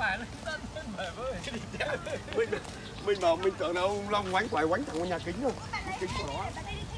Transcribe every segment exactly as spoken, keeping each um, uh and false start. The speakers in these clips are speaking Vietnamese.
mình mình bảo mình tưởng là ông Long quánh quải quánh thẳng vào nhà kính rồi, kính của nó.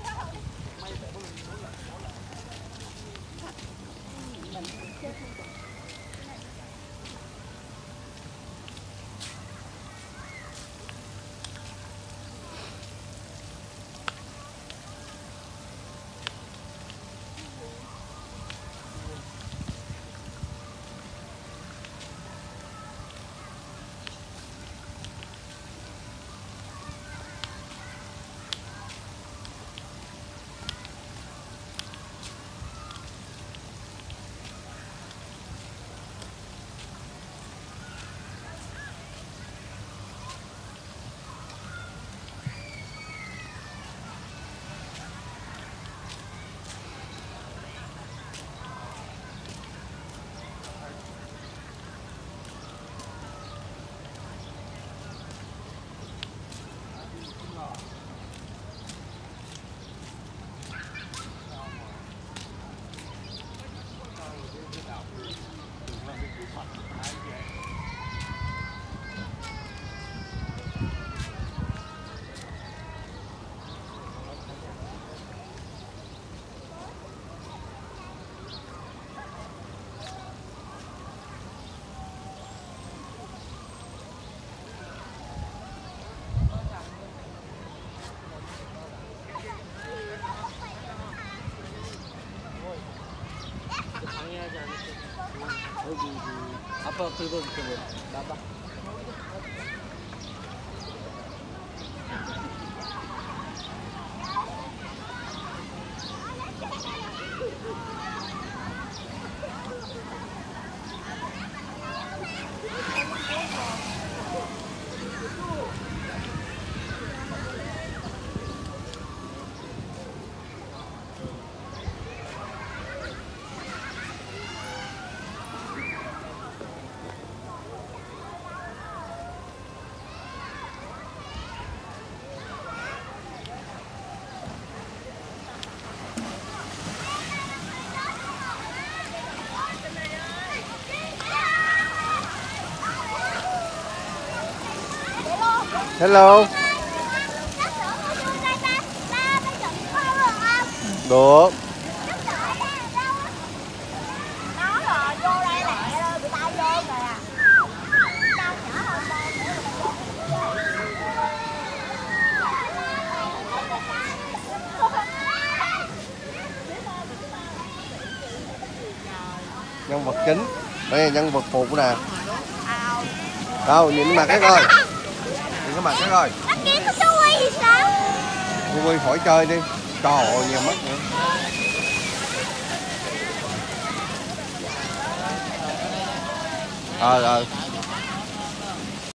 Apa turun turun, apa? Hello. Được. Nhân vật chính, đây là nhân vật phụ nè. Đâu, nhìn cái mặt cái coi. Nhìn cái mặt cái coi. Thì sao? Cô Quy khỏi chơi đi. Trời ơi, nhiều mắt nữa. Ờ, ờ.